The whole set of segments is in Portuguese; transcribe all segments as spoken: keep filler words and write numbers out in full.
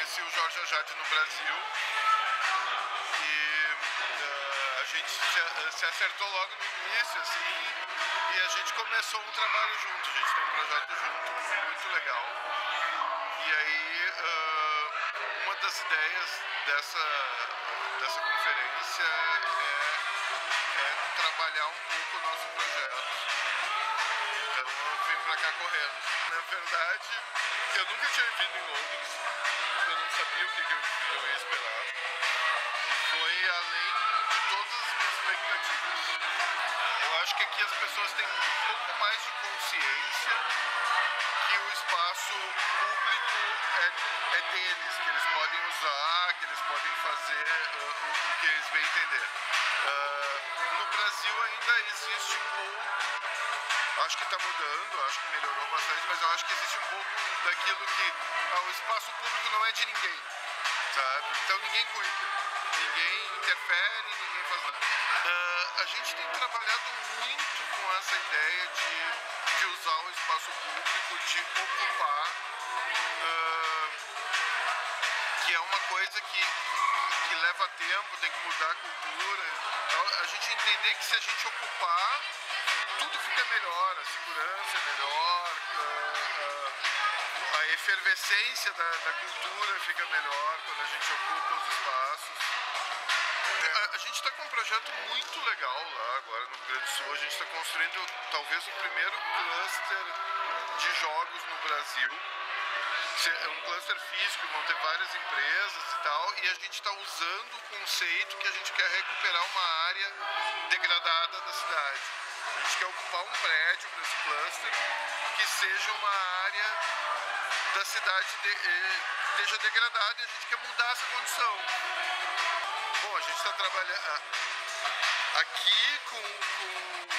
conheci o Jorge Ajade no Brasil e uh, a gente se, se acertou logo no início, assim, e a gente começou um trabalho junto, a gente tem um projeto junto muito legal. E aí uh, uma das ideias dessa, dessa conferência é, é trabalhar um pouco o nosso projeto. Então eu vim pra cá correndo. Na verdade, eu nunca tinha vindo em Londres, eu não sabia o que, que eu, eu ia esperar. E foi além de todas as minhas expectativas. Eu acho que aqui as pessoas têm um pouco mais de consciência que o espaço público é, é deles, que eles podem usar, que eles podem fazer uh, o, o que eles bem entender. Uh, no Brasil ainda existe um pouco. Acho que está mudando, acho que melhorou bastante, mas eu acho que existe um pouco daquilo que ah, o espaço público não é de ninguém, sabe? Então ninguém cuida, ninguém interfere, ninguém faz nada. Uh, a gente tem trabalhado muito com essa ideia de, de usar o espaço público, de ocupar, uh, que é uma coisa que, que leva tempo, tem que mudar a cultura. Então, a gente entender que se a gente ocupar, tudo fica melhor, a segurança é melhor, a, a, a efervescência da, da cultura fica melhor quando a gente ocupa os espaços. A, a gente está com um projeto muito legal lá agora no Rio Grande do Sul, a gente está construindo talvez o primeiro cluster de jogos no Brasil. É um cluster físico, vão ter várias empresas e tal, e a gente está usando o conceito que a gente quer recuperar uma área degradada da cidade. A gente quer ocupar um prédio para esse cluster que seja uma área da cidade de, eh, que esteja degradada e a gente quer mudar essa condição. Bom, a gente está trabalhando aqui com, com,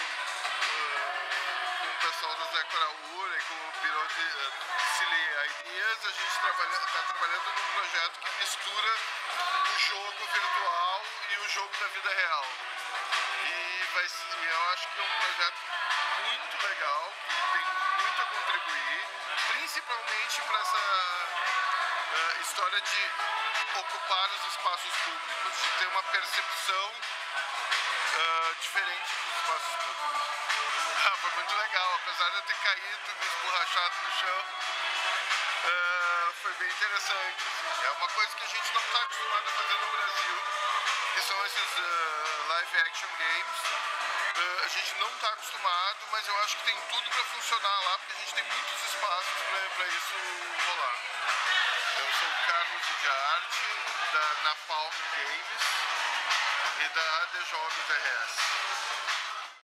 uh, com o pessoal da Zé Coraúra e com o Bureau de uh, Silly Ideas, a gente está trabalhando num projeto que mistura o jogo virtual e o jogo da vida real. E, vai, e eu acho que é um projeto muito legal, que tem muito a contribuir, principalmente para essa uh, história de ocupar os espaços públicos, de ter uma percepção uh, diferente dos espaços públicos. Ah, foi muito legal, apesar de eu ter caído e me esborrachado no chão, uh, foi bem interessante. Assim. É uma coisa que a gente não está acostumado a fazer no Brasil, que são esses uh, live action games. Uh, a gente não está acostumado, mas eu acho que tem tudo para funcionar lá, porque a gente tem muitos espaços para isso rolar. Eu sou o Carlos de Arte, da Napalm Games e da A D Jogos R S.